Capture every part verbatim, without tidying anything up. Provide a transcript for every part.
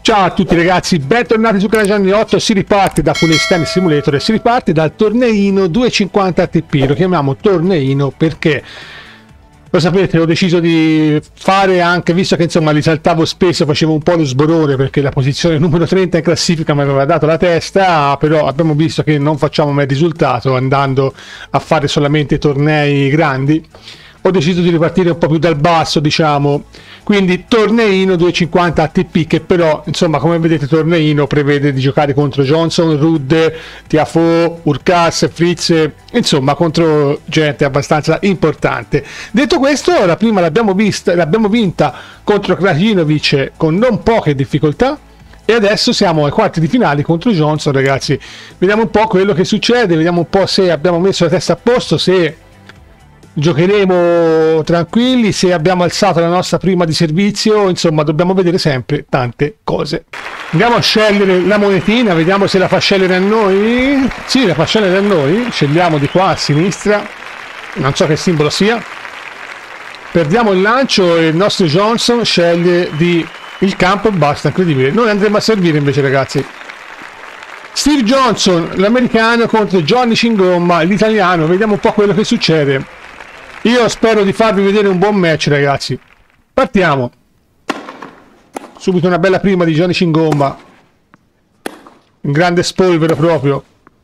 Ciao a tutti ragazzi, bentornati su canale Gianni otto. Si riparte da Full Tennis Simulator e si riparte dal torneino duecentocinquanta A T P. Lo chiamiamo torneino perché, lo sapete, ho deciso di fare anche, visto che insomma li saltavo spesso, facevo un po' lo sborone perché la posizione numero trenta in classifica mi aveva dato la testa, però abbiamo visto che non facciamo mai risultato andando a fare solamente tornei grandi. Ho deciso di ripartire un po' più dal basso, diciamo, quindi torneino duecentocinquanta A T P, che però insomma, come vedete, torneino prevede di giocare contro Johnson, Ruud, Tiafoe, Urcas, Fritz, insomma contro gente abbastanza importante. Detto questo, la prima l'abbiamo vista, l'abbiamo vinta contro Krajinovic con non poche difficoltà e adesso siamo ai quarti di finale contro Johnson, ragazzi. Vediamo un po' quello che succede, vediamo un po' se abbiamo messo la testa a posto, se giocheremo tranquilli, se abbiamo alzato la nostra prima di servizio. Insomma, dobbiamo vedere sempre tante cose. Andiamo a scegliere la monetina, vediamo se la fa scegliere a noi. Sì, la fa scegliere a noi. Scegliamo di qua a sinistra, non so che simbolo sia. Perdiamo il lancio e il nostro Johnson sceglie di il campo, basta, incredibile. Noi andremo a servire invece, ragazzi. Steve Johnson, l'americano, contro Johnny Cingomba, l'italiano. Vediamo un po' quello che succede. Io spero di farvi vedere un buon match, ragazzi. Partiamo. Subito una bella prima di Johnny Cingomba. Un grande spolvero proprio.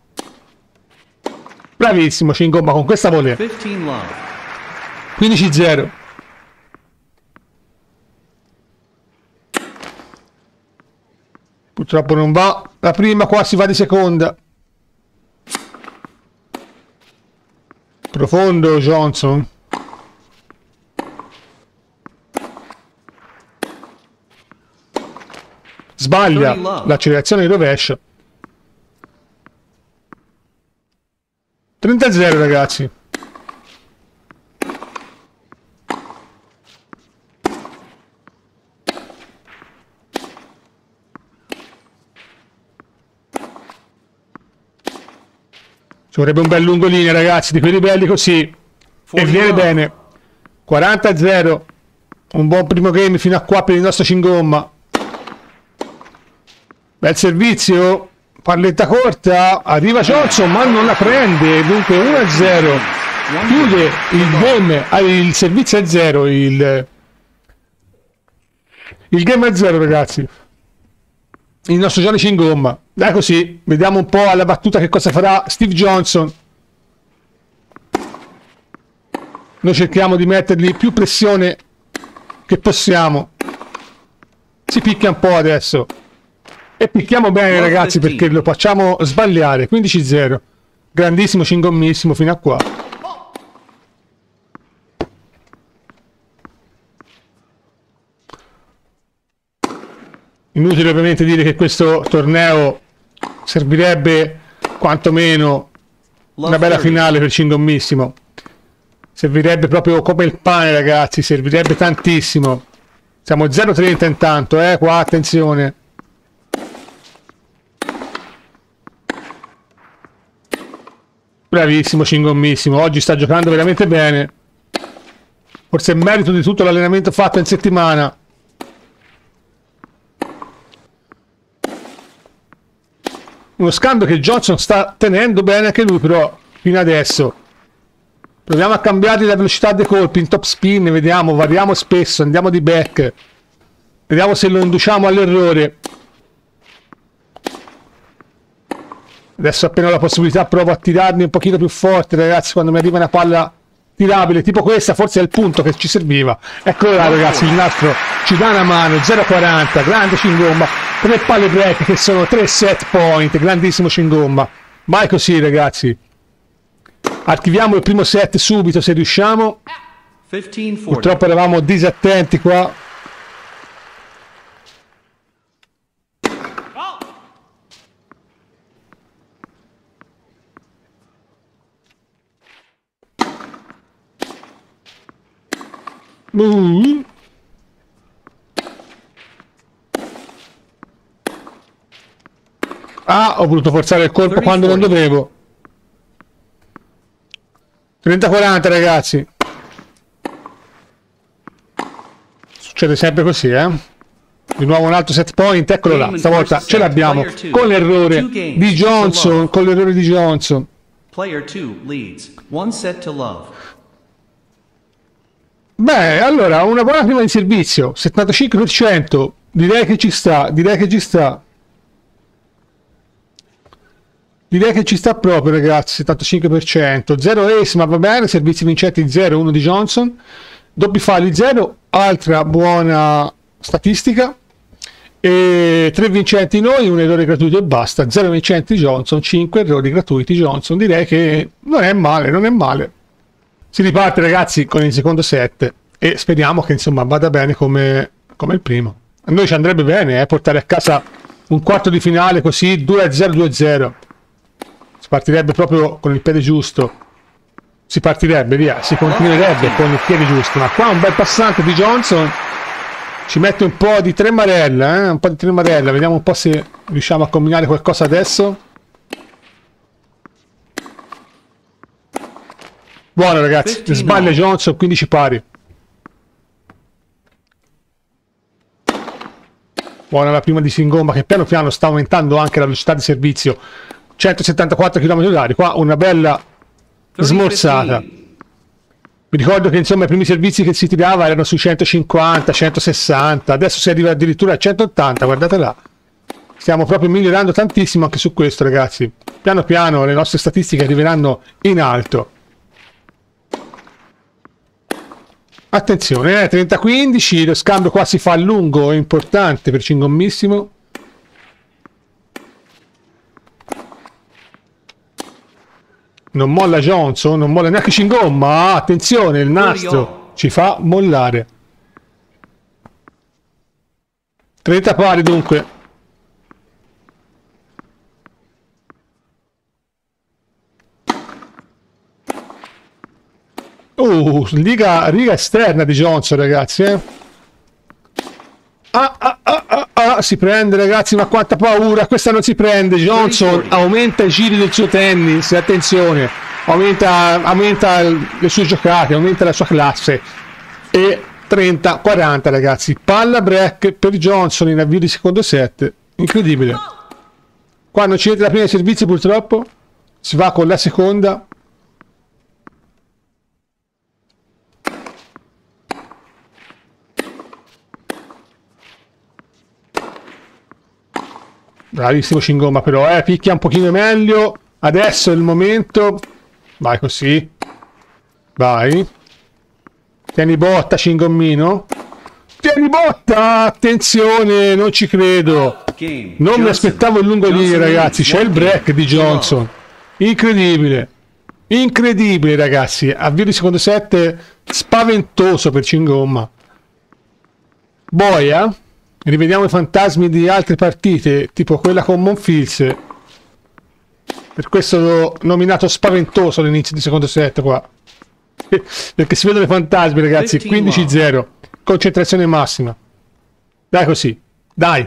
Bravissimo Cingomba con questa volée. quindici zero. Purtroppo non va. La prima, qua si va di seconda. Profondo Johnson. Sbaglia l'accelerazione di rovescio. trenta zero, ragazzi. Ci vorrebbe un bel lungolinea, ragazzi, di quelli belli così. E viene bene. quaranta zero. Un buon primo game fino a qua per il nostro Cingomba. Bel servizio. Palletta corta. Arriva Johnson, ma non la prende. Dunque uno a zero. Chiude il game. Il servizio a zero. Il, il game a zero, ragazzi. Il nostro Johnny Cingomba. Dai, così vediamo un po' alla battuta che cosa farà Steve Johnson. Noi cerchiamo di mettergli più pressione che possiamo. Si picchia un po' adesso e picchiamo bene, ragazzi, perché lo facciamo sbagliare. Quindici zero. Grandissimo Cingommissimo fino a qua. Inutile ovviamente dire che questo torneo servirebbe quantomeno una bella finale per Cingommissimo. Servirebbe proprio come il pane, ragazzi, servirebbe tantissimo. Siamo zero trenta intanto, eh, qua attenzione. Bravissimo Cingommissimo, oggi sta giocando veramente bene. Forse è merito di tutto l'allenamento fatto in settimana. Uno scambio che Johnson sta tenendo bene anche lui, però fino adesso. Proviamo a cambiare la velocità dei colpi in top spin, vediamo, variamo spesso, andiamo di back. Vediamo se lo induciamo all'errore. Adesso appena ho la possibilità provo a tirarmi un pochino più forte, ragazzi, quando mi arriva una palla tirabile tipo questa, forse è il punto che ci serviva. Eccolo là, ragazzi, il nastro ci dà una mano. Zero quaranta, grande Cingomba. Tre palle break che sono tre set point, grandissimo Cingomba. Vai così, ragazzi. Archiviamo il primo set subito se riusciamo. Purtroppo eravamo disattenti qua. Uh. Ah, ho voluto forzare il colpo quando non dovevo. trenta quaranta, ragazzi. Succede sempre così, eh. Di nuovo un altro set point, eccolo là, stavolta ce l'abbiamo con l'errore di Johnson, con l'errore di Johnson. Player two leads. One set to love. Beh, allora, una buona prima di servizio, settantacinque per cento, direi che ci sta, direi che ci sta. Direi che ci sta proprio, ragazzi, settantacinque per cento. zero ace, ma va bene, servizi vincenti zero, uno di Johnson. Doppi falli zero, altra buona statistica. E tre vincenti noi, un errore gratuito e basta. zero vincenti Johnson, cinque errori gratuiti Johnson. Direi che non è male, non è male. Si riparte, ragazzi, con il secondo set e speriamo che insomma vada bene come, come il primo. A noi ci andrebbe bene eh, portare a casa un quarto di finale così, due a zero, due a zero. Si partirebbe proprio con il piede giusto. Si partirebbe, via, si continuerebbe con il piede giusto. Ma qua un bel passante di Johnson. Ci mette un po' di tremarella, eh? Un po' di tremarella. Vediamo un po' se riusciamo a combinare qualcosa adesso. Buono, ragazzi. Sbaglia Johnson, quindici pari. Buona la prima di Singomba, che piano piano sta aumentando anche la velocità di servizio. centosettantaquattro chilometri orari. Qua una bella smorzata. Mi ricordo che insomma i primi servizi che si tirava erano sui centocinquanta, centosessanta, adesso si arriva addirittura a centottanta, guardate là. Stiamo proprio migliorando tantissimo anche su questo, ragazzi. Piano piano le nostre statistiche arriveranno in alto. Attenzione, eh, trenta a quindici, lo scambio qua si fa a lungo, è importante per Cingommissimo. Non molla Johnson, non molla neanche Cingomma, attenzione, il nastro ci fa mollare. trenta pari dunque. Uh, riga, riga esterna di Johnson, ragazzi, eh. Ah, ah, ah, ah, ah, si prende, ragazzi, ma quanta paura, questa non si prende. Johnson aumenta i giri del suo tennis, attenzione, aumenta, aumenta le sue giocate, aumenta la sua classe. E trenta a quaranta, ragazzi, palla break per Johnson in avvio di secondo set, incredibile. Qua non ci entra la prima di servizio purtroppo, si va con la seconda. Bravissimo Cingomma, però, eh, picchia un pochino meglio. Adesso è il momento. Vai così. Vai. Tieni botta, Cingommino. Tieni botta! Attenzione, non ci credo. Non mi aspettavo il lungo lì, ragazzi. C'è il break di Johnson. Incredibile. Incredibile, ragazzi. Avvio di secondo set spaventoso per Cingomma. Boia. Rivediamo i fantasmi di altre partite, tipo quella con Monfils. Per questo l'ho nominato spaventoso all'inizio di secondo set qua. Perché si vedono i fantasmi, ragazzi. quindici a zero. Concentrazione massima. Dai così. Dai.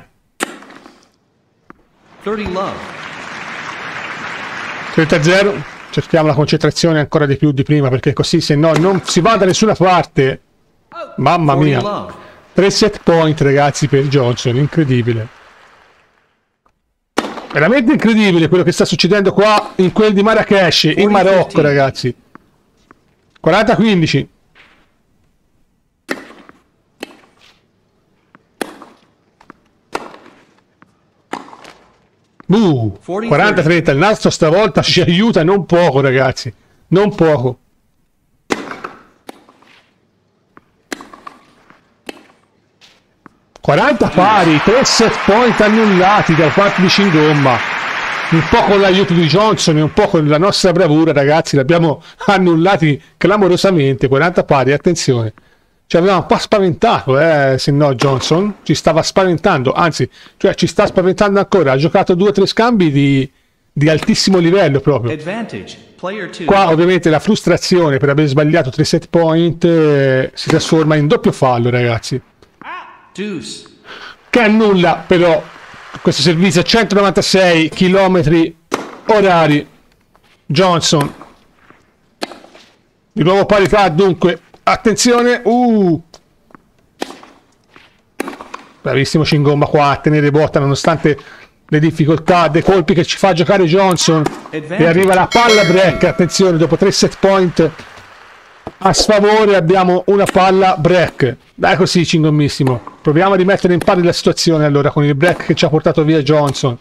trenta a zero. Cerchiamo la concentrazione ancora di più di prima, perché così se no non si va da nessuna parte. Mamma mia. tre set point, ragazzi, per Johnson, incredibile. Veramente incredibile quello che sta succedendo qua in quel di Marrakesh, in Marocco, ragazzi. quaranta a quindici. Uh, quaranta a trenta, il nastro stavolta ci aiuta non poco, ragazzi, non poco. quaranta pari, tre set point annullati da parte di Cingomma. Un po' con l'aiuto di Johnson e un po' con la nostra bravura, ragazzi, l'abbiamo annullati clamorosamente. quaranta pari, attenzione. Ci aveva un po' spaventato, eh, se no Johnson ci stava spaventando, anzi, cioè ci sta spaventando ancora. Ha giocato due o tre scambi di, di altissimo livello proprio. Qua ovviamente la frustrazione per aver sbagliato tre set point eh, si trasforma in doppio fallo, ragazzi. Che annulla però questo servizio a centonovantasei chilometri orari. Johnson di nuovo parità, dunque attenzione. uh Bravissimo Cingomba qua a tenere botta nonostante le difficoltà dei colpi che ci fa giocare Johnson. E arriva la palla break. Attenzione, dopo tre set point a sfavore abbiamo una palla break. Dai così Cingommissimo. Proviamo a rimettere in pari la situazione allora con il break che ci ha portato via Johnson.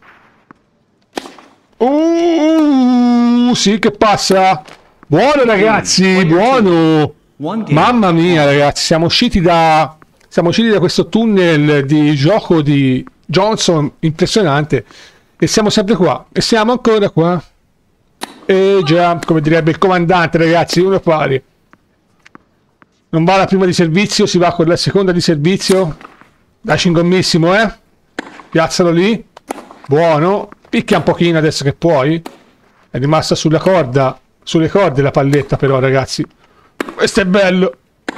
Uh, sì che passa. Buono ragazzi, buono. Mamma mia ragazzi, siamo usciti da siamo usciti da questo tunnel di gioco di Johnson impressionante e siamo sempre qua e siamo ancora qua. E già, come direbbe il comandante ragazzi, uno pari. Non va la prima di servizio, si va con la seconda di servizio. Da Cingommissimo, eh. Piazzalo lì. Buono. Picchia un pochino adesso che puoi. È rimasta sulla corda, sulle corde la palletta però ragazzi. Questo è bello.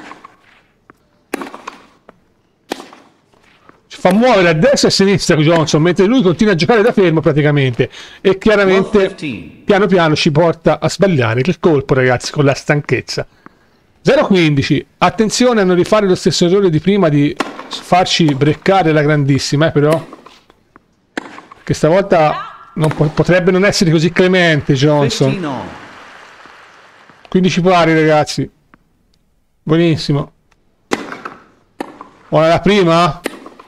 Ci fa muovere a destra e a sinistra Johnson, mentre lui continua a giocare da fermo praticamente. E chiaramente piano piano ci porta a sbagliare il colpo ragazzi con la stanchezza. zero quindici. Attenzione a non rifare lo stesso errore di prima di farci breccare la grandissima, eh, però. Che stavolta non po potrebbe non essere così clemente Johnson. quindici pari ragazzi. Buonissimo. Buona la prima?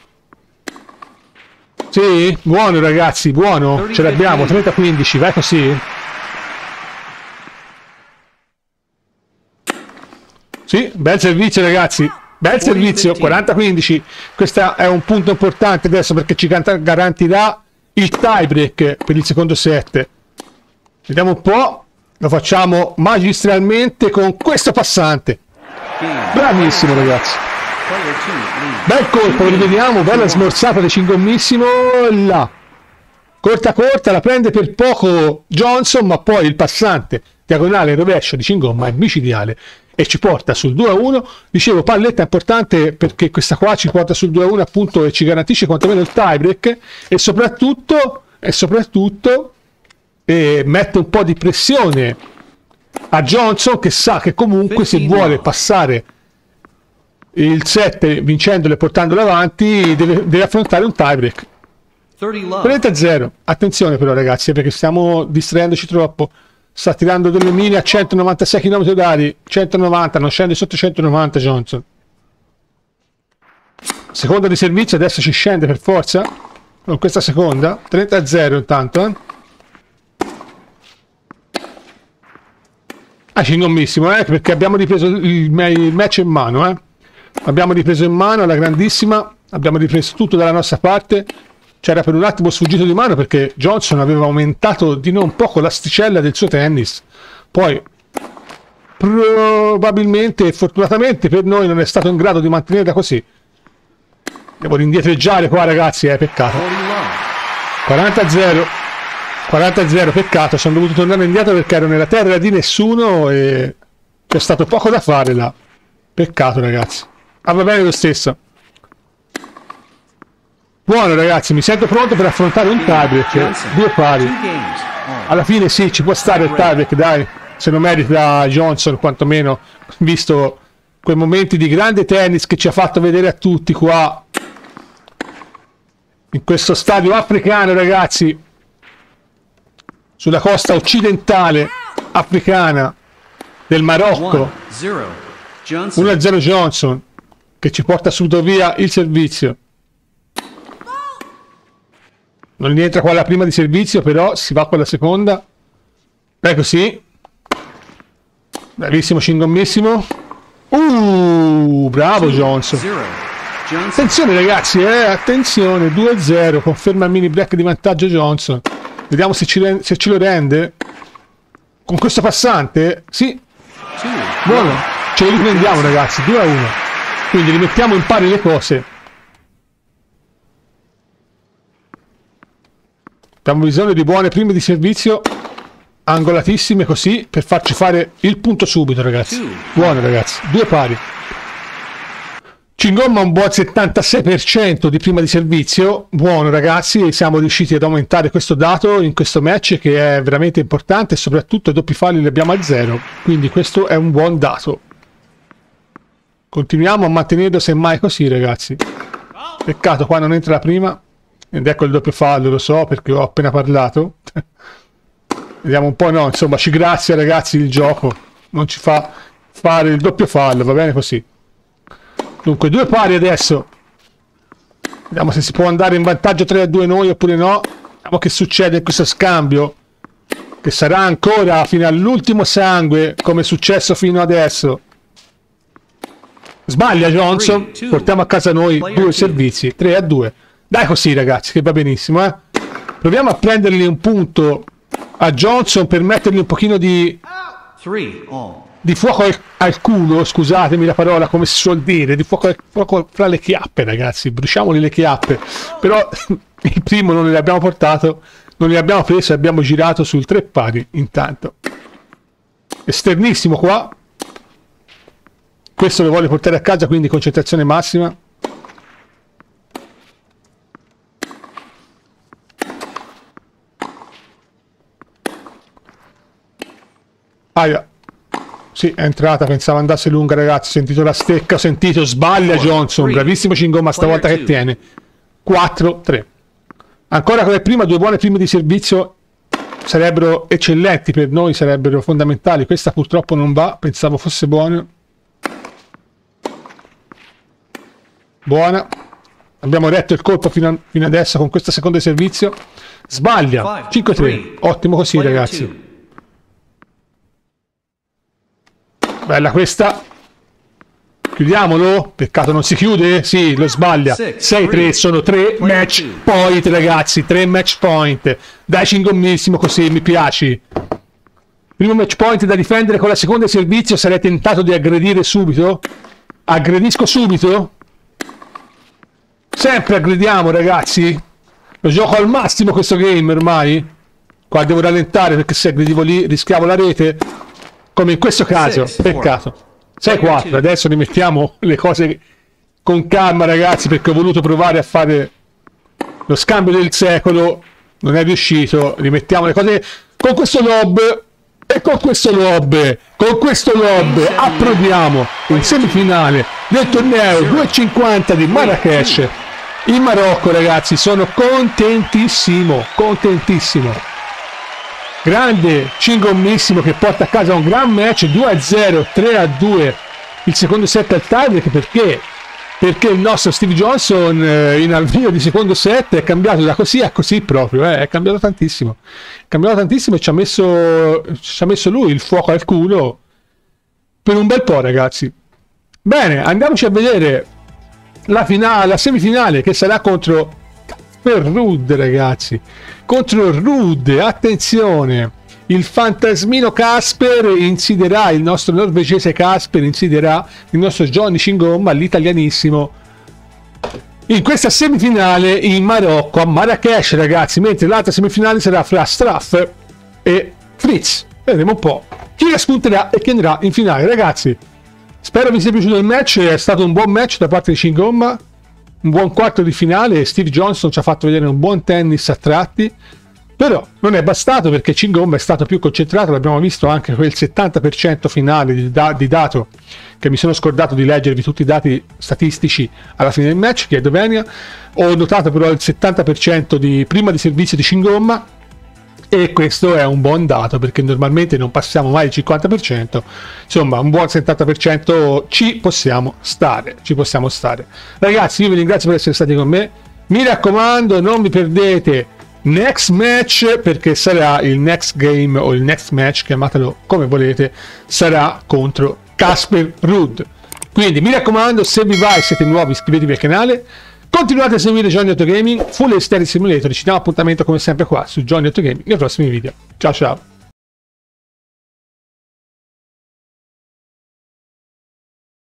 Sì? Buono ragazzi, buono. Ce l'abbiamo, trenta quindici, vai così. Sì, bel servizio ragazzi. Bel servizio, quaranta quindici. Questo è un punto importante adesso perché ci garantirà il tie break per il secondo set. Vediamo un po'. Lo facciamo magistralmente con questo passante. Bravissimo ragazzi. Bel colpo, lo rivediamo. Bella smorzata di Cingommissimo. Là. Corta corta, la prende per poco Johnson, ma poi il passante diagonale rovescio di Cingomma è micidiale e ci porta sul due a uno. Dicevo, palletta importante perché questa qua ci porta sul due a uno appunto e ci garantisce quantomeno il tiebreak e soprattutto e soprattutto e mette un po' di pressione a Johnson che sa che comunque se vuole passare il sette vincendolo e portandolo avanti deve, deve affrontare un tiebreak. trenta a zero. Attenzione però ragazzi perché stiamo distraendoci troppo. Sta tirando delle mine a centonovantasei chilometri orari. centonovanta, non scende sotto centonovanta Johnson. Seconda di servizio, adesso ci scende per forza. Con questa seconda. trenta a zero intanto. Eh. Ah, Cingommissimo, eh, perché abbiamo ripreso il, il match in mano. Eh. Abbiamo ripreso in mano la grandissima. Abbiamo ripreso tutto dalla nostra parte. C'era per un attimo sfuggito di mano perché Johnson aveva aumentato di non poco l'asticella del suo tennis. Poi probabilmente e fortunatamente per noi non è stato in grado di mantenerla così. Devo indietreggiare qua ragazzi, è peccato. quaranta a zero. quaranta a zero, peccato, sono dovuto tornare indietro perché ero nella terra di nessuno e c'è stato poco da fare là. Peccato ragazzi. Ah, va bene lo stesso. Buono ragazzi, mi sento pronto per affrontare un tiebreak, due pari. Alla fine sì, ci può stare il tiebreak, dai, se lo merita Johnson quantomeno, visto quei momenti di grande tennis che ci ha fatto vedere a tutti qua, in questo stadio africano ragazzi, sulla costa occidentale africana del Marocco. uno a zero Johnson, che ci porta subito via il servizio. Non rientra qua la prima di servizio, però si va con la seconda. Ecco sì. Bravissimo Cingommissimo. Uh, bravo Johnson. Attenzione ragazzi, eh, attenzione, due a zero. Conferma il mini break di vantaggio Johnson. Vediamo se, ci se ce lo rende. Con questo passante? Sì. Buono. Ce lo riprendiamo ragazzi, due a uno. Quindi rimettiamo in pari le cose. Abbiamo bisogno di buone prime di servizio angolatissime così per farci fare il punto subito ragazzi. Buono ragazzi, due pari. Cingomma un buon settantasei per cento di prima di servizio. Buono ragazzi, e siamo riusciti ad aumentare questo dato in questo match che è veramente importante e soprattutto i doppi falli li abbiamo a zero, quindi questo è un buon dato. Continuiamo a mantenerlo semmai così ragazzi. Peccato qua non entra la prima. Ed ecco il doppio fallo, lo so perché ho appena parlato. Vediamo un po', no, insomma, ci grazia ragazzi il gioco. Non ci fa fare il doppio fallo, va bene così. Dunque, due pari adesso. Vediamo se si può andare in vantaggio tre a due noi oppure no. Vediamo che succede in questo scambio. Che sarà ancora fino all'ultimo sangue, come è successo fino adesso. Sbaglia Johnson. Portiamo a casa noi due servizi. tre a due. Dai così ragazzi, che va benissimo, eh. Proviamo a prendergli un punto a Johnson per mettergli un pochino di... di fuoco al, al culo, scusatemi la parola, come si suol dire, di fuoco, al, fuoco fra le chiappe ragazzi, bruciamoli le chiappe. Però il primo non li abbiamo portato, non li abbiamo preso e abbiamo girato sul tre pari intanto. Esternissimo qua. Questo lo voglio portare a casa, quindi concentrazione massima. Aia. Sì, è entrata, pensavo andasse lunga ragazzi, ho sentito la stecca, ho sentito, sbaglia Johnson, bravissimo Cingomma stavolta che tiene. quattro tre. Ancora come prima, due buone prime di servizio sarebbero eccellenti per noi, sarebbero fondamentali. Questa purtroppo non va, pensavo fosse buona. Buona. Abbiamo retto il colpo fino, a, fino adesso con questo secondo servizio. Sbaglia, cinque tre. Ottimo così ragazzi. Bella questa. Chiudiamolo. Peccato non si chiude. Sì, lo sbaglia. sei tre, sono tre match point ragazzi. tre match point. Dai Cingommissimo così, mi piaci. Primo match point da difendere con la seconda servizio. Sarei tentato di aggredire subito. Aggredisco subito. Sempre aggrediamo ragazzi. Lo gioco al massimo questo game ormai. Qua devo rallentare perché se aggredivo lì rischiavo la rete. Come in questo caso, peccato. sei quattro, adesso rimettiamo le cose con calma ragazzi perché ho voluto provare a fare lo scambio del secolo, non è riuscito, rimettiamo le cose con questo lob e con questo lob, con questo lob approdiamo in semifinale del torneo due e cinquanta di Marrakech in Marocco ragazzi, sono contentissimo, contentissimo. Grande Cingommissimo che porta a casa un gran match, due a zero, tre a due il secondo set al tiebreak. Perché? Perché il nostro Steve Johnson eh, in avvio di secondo set è cambiato da così a così proprio, eh, è cambiato tantissimo, è cambiato tantissimo e ci ha messo, ci ha messo lui il fuoco al culo per un bel po' ragazzi. Bene, andiamoci a vedere la finale, la semifinale che sarà contro per Ruud ragazzi, contro Ruud, attenzione, il fantasmino Casper insiderà, il nostro norvegese Casper insiderà il nostro Johnny Cingomma, l'italianissimo, in questa semifinale in Marocco, a Marrakech ragazzi, mentre l'altra semifinale sarà fra Straff e Fritz. Vedremo un po' chi la spunterà e chi andrà in finale ragazzi. Spero vi sia piaciuto il match, è stato un buon match da parte di Cingomma. Un buon quarto di finale, Steve Johnson ci ha fatto vedere un buon tennis a tratti, però non è bastato perché Cingomma è stato più concentrato, l'abbiamo visto anche quel settanta per cento finale di, da di dato, che mi sono scordato di leggervi tutti i dati statistici alla fine del match, chiedo venia. Ho notato però il settanta per cento di prima di servizio di Cingomma e questo è un buon dato perché normalmente non passiamo mai il cinquanta per cento, insomma un buon settanta per cento ci possiamo stare, ci possiamo stare ragazzi. Io vi ringrazio per essere stati con me, mi raccomando non vi perdete next match perché sarà il next game o il next match, chiamatelo come volete, sarà contro Casper Ruud. Quindi mi raccomando, se vi va e siete nuovi iscrivetevi al canale, continuate a seguire Johnny Otto Gaming, Full Stereo Simulator. Ci diamo appuntamento come sempre qua su Johnny Otto Gaming nei prossimi video. Ciao ciao.